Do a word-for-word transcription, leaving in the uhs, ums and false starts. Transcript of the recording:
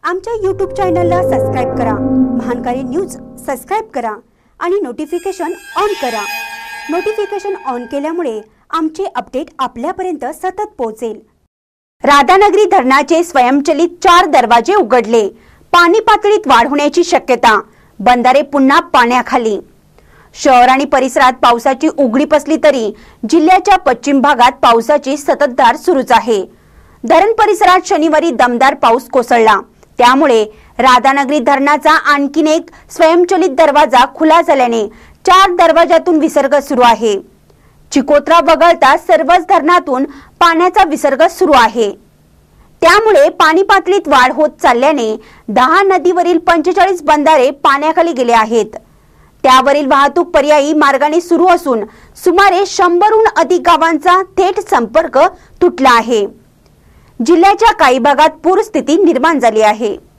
आमच्या यूट्यूब चॅनलला सबस्क्राइब करा, महानकारी न्यूज सबस्क्राइब करा आणि नोटिफिकेशन ऑन करा। नोटिफिकेशन ऑन केल्यामुळे आमचे अपडेट आपल्यापर्यंत सतत पोहोचेल। राधानगरी धरणाचे स्वयंचलित चार दरवाजे उघडले, पाणी पातळीत वाढ होण्याची शक्यता, बंधारे पुन्हा पाण्याखाली। शहर आणि परिसरात पावसाची उघडीप असली तरी जिल्ह्याच्या पश्चिम भागात पावसाची संततधार सुरूच आहे। धरण परिसरात शनिवारी दमदार पाऊस कोसळला, त्यामुळे राधानगरी धरणाचा आणखीन एक स्वयंचलित दरवाजा खुला झाल्याने चार दरवाजातून विसर्ग सुरू आहे। चिकोत्रा वगळता सर्वच धरणातून पाण्याचा विसर्ग सुरू आहे, त्यामुळे पाणी पातळीत वाढ होत चालल्याने दहा नदीवरील पंचेचाळीस बंधारे पाण्याखाली गेले आहेत। त्यावरील वाहतूक पर्यायी मार्गाने सुरू असून सुमारे शंभरहून अधिक गावांचा थेट संपर्क तुटला आहे। जिल्ह्याच्या काही भागात पूरस्थिती निर्माण झाली आहे।